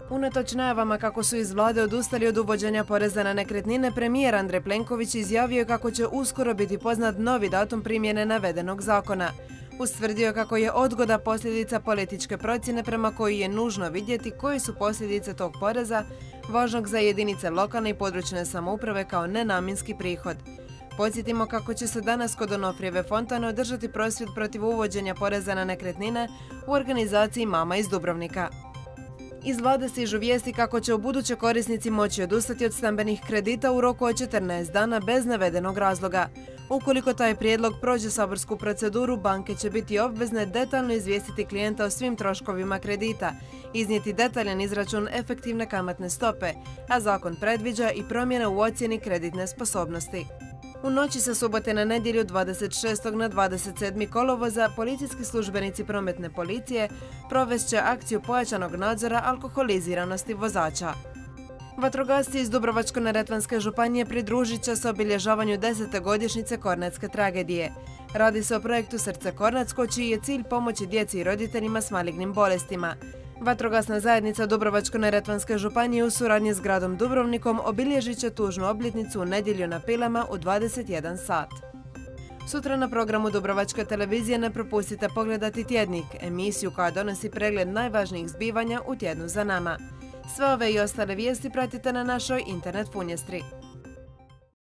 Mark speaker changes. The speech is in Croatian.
Speaker 1: Unatoč najavama kako su iz vlade odustali od uvođenja poreza na nekretnine, premijer Andrej Plenković izjavio je kako će uskoro biti poznat novi datum primjene navedenog zakona. Ustvrdio kako je odgoda posljedica političke procjene prema kojoj je nužno vidjeti koje su posljedice tog poreza, važnog za jedinice lokalne i područne samouprave kao nenamjenski prihod. Podsjetimo kako će se danas kod Onofrijeve fontane održati prosvjed protiv uvođenja poreza na nekretnine u organizaciji Mama iz Dubrovnika. Iz vlade stižu vijesti kako će ubuduće korisnici moći odustati od stambenih kredita u roku od 14 dana bez navedenog razloga. Ukoliko taj prijedlog prođe saborsku proceduru, banke će biti obvezne detaljno izvijestiti klijenta o svim troškovima kredita, iznijeti detaljan izračun efektivne kamatne stope, a zakon predviđa i promjene u ocjeni kreditne sposobnosti. U noći sa subote na nedjelju 26. na 27. kolovoza policijski službenici prometne policije provest će akciju pojačanog nadzora alkoholiziranosti vozača. Vatrogasci iz Dubrovačko-neretvanske županije pridružit će se obilježavanju 10. godišnjice Kornatske tragedije. Radi se o projektu Srce Kornatsko, čiji je cilj pomoći djeci i roditeljima s malignim bolestima. Vatrogasna zajednica Dubrovačko-neretvanske županije u suradnji s gradom Dubrovnikom obilježit će tužnu obljetnicu u nedjelju na Pilama u 21 sat. Sutra na programu Dubrovačke televizije ne propustite pogledati Tjednik, emisiju koja donosi pregled najvažnijih zbivanja u tjednu za nama. Sve ove i ostale vijesti pratite na našoj internet funjestri.